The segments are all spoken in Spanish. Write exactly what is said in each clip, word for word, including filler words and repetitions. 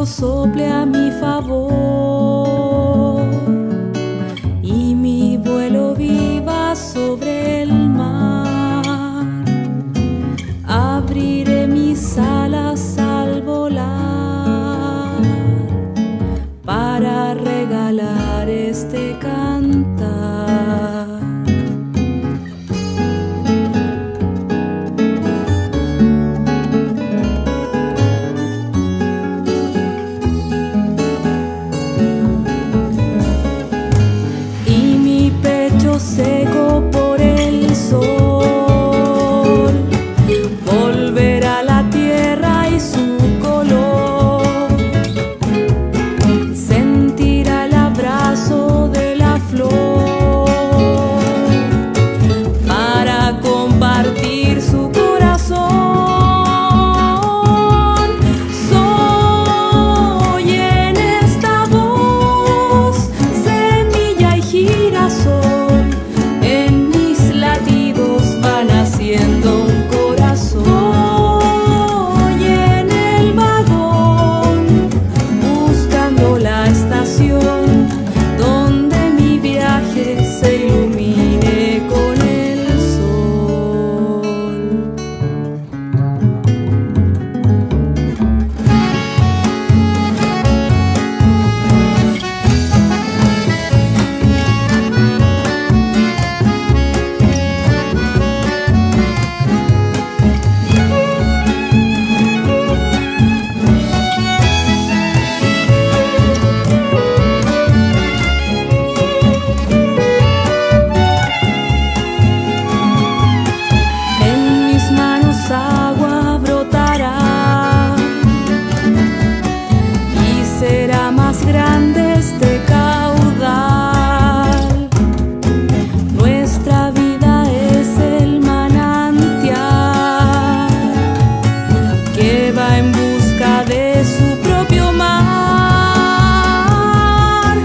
viento sople a mi favor y mi vuelo viva sobre el mar. Abriré mis alas al volar para regalar este cantar. Seco por el sol, volverá la tierra y su color, sentirá el abrazo de la flor para compartir su corazón. Soy en esta voz semilla y girasol. Un corazón y en el vagón, buscando la estación donde mi viaje se ilumine con el sol. Agua brotará y será más grande este caudal. Nuestra vida es el manantial que va en busca de su propio mar.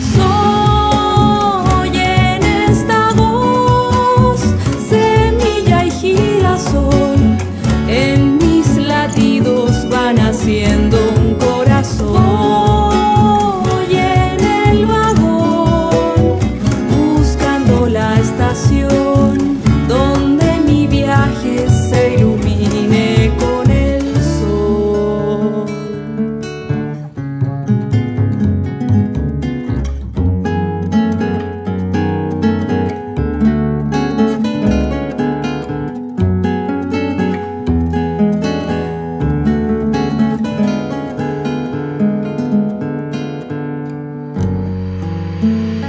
Soy en esta voz semilla y girasol. En mis latidos van haciendo un corazón y en el vagón, buscando la estación donde mi viaje se ilumine con el sol. Mm-hmm.